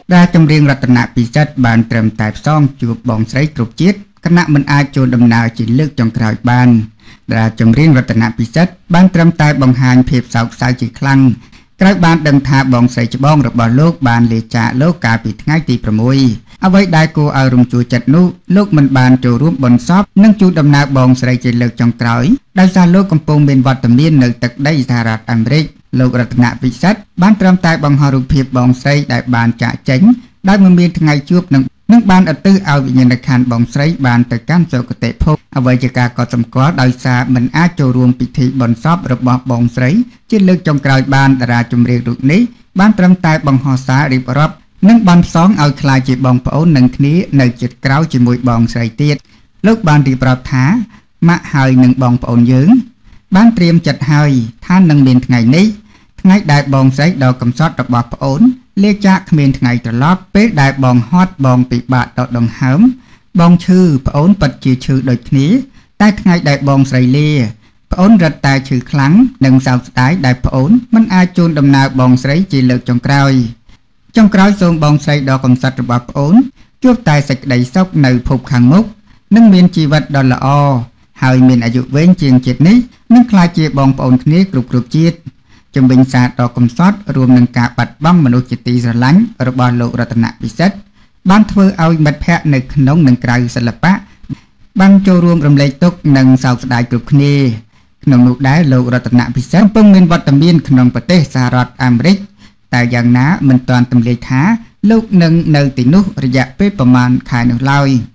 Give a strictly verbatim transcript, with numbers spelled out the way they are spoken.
ដែលចម្រៀងរតនពិសិដ្ឋបានត្រឹមតែផ្សងជួបបងស្រីគ្រប់ជាតិគណៈមិនអាចចូលដំណើរជាលើកចុងក្រោយបានដែលចម្រៀងរតនពិសិដ្ឋបានត្រឹមតែបង្ហាញភាពសោកសៅជាខ្លាំងក្រោយបានដឹងថាបងស្រីច្បងរបស់លោកបានលាចាកលោកកាលពីថ្ងៃទីប្រាំមួយអ្វីដែលគួរឲ្យរំជួលចិត្តនោះលោកមិនបានចូលរួមបុណ្យសពនិងជួបដំណើរបងស្រីជាលើកចុងក្រោយដោយសារលោកកំពុងមានវត្តមាននៅទឹកដីសហរដ្ឋអាមេរិកលោករតនពិសិដ្ឋបានត្រឹមតែបង្ហោះរូបភាពបងស្រីដែលបានចាក់ចេញដោយមិនមានថ្ងៃជួបនឹងនឹងបានឧទ្ទិសឲ្យវិញ្ញាណក្ខន្ធបងស្រីបានទៅកាន់សុគតិភពអ្វីជាការកត់សម្គាល់ដោយសារមិនអាចចូលរួមពិធីបុណ្យសពរបស់បងស្រីជាលើកចុងក្រោយបានតារាចម្រៀងរូបនេះបានត្រឹមតែបង្ហោះសាររៀបរាប់និងបានផ្សងឲ្យខ្លាចជាបងប្អូននឹងគ្នានៅចិត្តក្រោយជាមួយបងស្រីទៀតលោកបានរៀបរាប់ថាម៉ាក់ហើយនឹងបងប្អូនយើងបានត្រៀមចិត្តហើយថានឹងមានថ្ងៃនេះថ្ងៃដែលបងស្រីដ៏កំសត់របស់ប្អូនលាចាកគ្មានថ្ងៃត្រឡប់ពេលដែលបងហត់បងពិបាកដកដង្ហើមបងឈឺប្អូនពិតជាឈឺដូចគ្នាតែថ្ងៃដែលបងស្រីលាប្អូនរត់តែឈឺខ្លាំងនិងសោកស្ដាយដែលប្អូនមិនអាចជូនដំណើរបងស្រីជាលើកចុងក្រោយចុងក្រោយសូមបងស្រីដ៏កំសត់របស់ប្អូនជួបតែសេចក្តីសុខនៅភពខាងមុខនិងមានជីវិតដ៏ល្អហើយមានអាយុវែងជាងជាតិនេះនឹងក្លាយជាបងប្អូនគ្នាគ្រប់គ្រប់ជាតិជំវិញសារដ៏កំសត់រួមនឹងការបាត់បង់មនុស្សជាទីស្រឡាញ់របស់លោករតនពិសិដ្ឋបានធ្វើឲ្យមិត្តភ័ក្តិនៅក្នុងនិងក្រៅសិល្បៈបានចូលរួមរំលែកទុក្ខនិងសោកស្ដាយគ្រប់គ្នាក្នុងនោះដែរលោករតនពិសិដ្ឋកំពុងមានវត្តមានក្នុងប្រទេសសហរដ្ឋអាមេរិកតែយ៉ាងណាមិនទាន់ទម្លាយថាលោកនឹងនៅទីនោះរយៈពេលប្រមាណខែនោះឡើយ